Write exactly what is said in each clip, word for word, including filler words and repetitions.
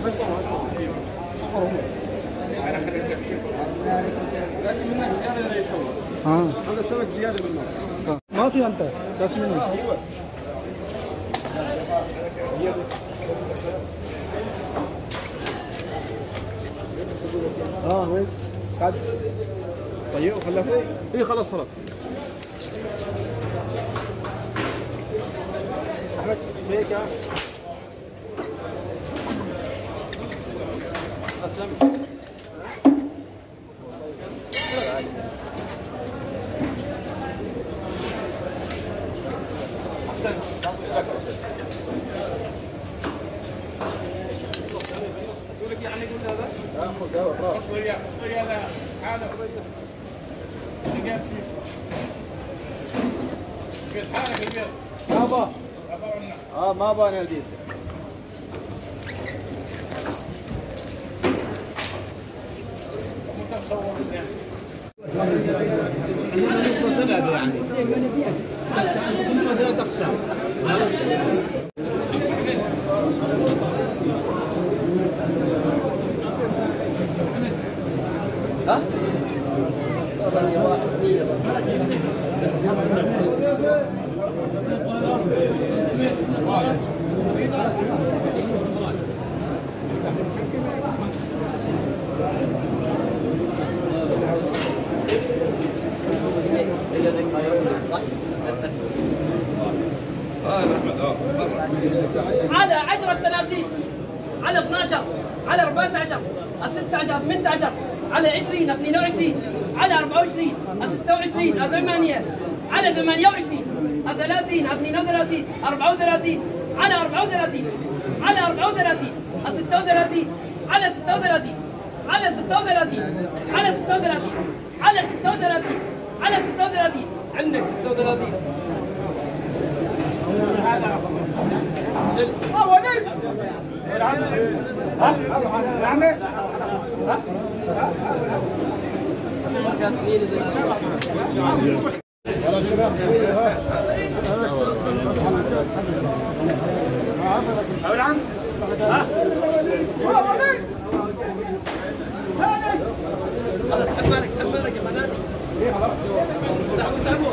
اه هذا سمك زياده منه ما في انت بس مني. اه وين؟ قعد طيب وخلصت؟ اي خلاص خلاص. احمد هيك يا اسلم. ما با اه ما با انا البيت. ثلاث اقسام. ها؟ على عشرة سلاسل، على اثناشر، على أربعة عشر، على ستة عشر، ثمانية عشر، على عشرين، اثنين وعشرين، على أربعة وعشرين، على ستة وعشرين، على ثمانية، على ثمانية وعشرين، على ثلاثين، على اثنين وثلاثين، أربعة وثلاثين، على أربعة وثلاثين، على أربعة وثلاثين، على ستة وثلاثين، على ستة وثلاثين، على ستة وثلاثين، على ستة وثلاثين، على ستة وثلاثين، على ستة وثلاثين، عندك ستة وثلاثين. هذا ها وليد ها يا عمي ها ما كان مين يلا شباب شويه ها ها العم ها وليد خلاص اسحب بالك اسحب بالك يا بنات ايه خلاص سحبوا سحبوا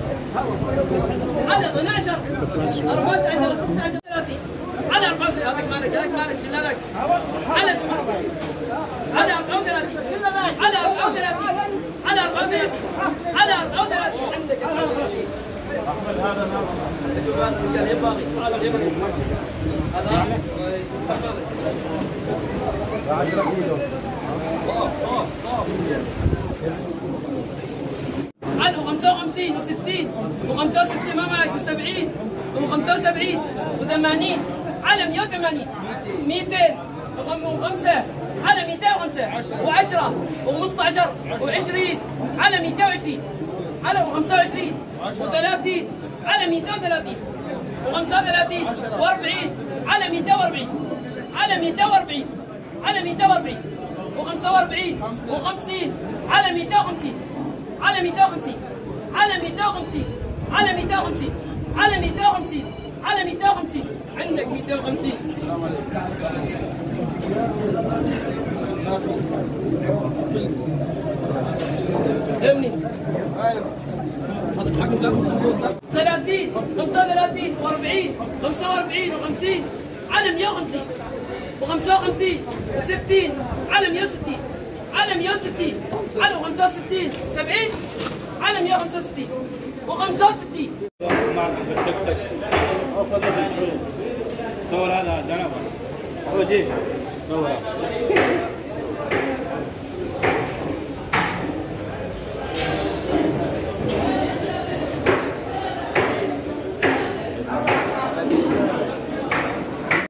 على اثني عشر، أربعة عشر، ستة عشر، ثلاثين، على أربعة وثلاثين، هذاك مالك هذاك مالك شلالك، على على أربعة وثلاثين، على أربعة وثلاثين، على أربعة وثلاثين، على أربعة وثلاثين، عندك أربعة وثلاثين. أحمد هذا شوف هذا الرجال يبغى يبغى هذا على خمسة وخمسين وستين وخمسة وستين ما معك وسبعين وخمسة وسبعين وثمانين على مئة وثمانين مئتين وخمسة على مئتين وخمسة وعشرة وخمسة عشر وعشرين على مئتين وعشرين على خمسة وعشرين وثلاثين على مئتين وثلاثين وخمسة وثلاثين وأربعين على مئتين وأربعين على مئتين وأربعين على مئتين وأربعين وخمسة وأربعين وخمسين على مئتين وخمسين على مئتين وخمسين على مئتين وخمسين على مئتين وخمسين على مئتين وخمسين على مئتين وخمسين عندك مئتين وخمسين. فهمني؟ هذا حقك ثلاثين خمسة وثلاثين وأربعين خمسة وأربعين وخمسين على مئة وخمسين وخمسة وخمسين وستين على مئة وستين على مئة وستين على خمسة وستين سبعين على مئة وخمسة وستين وخمسة وستين. صور هذا جنبه وجيه صور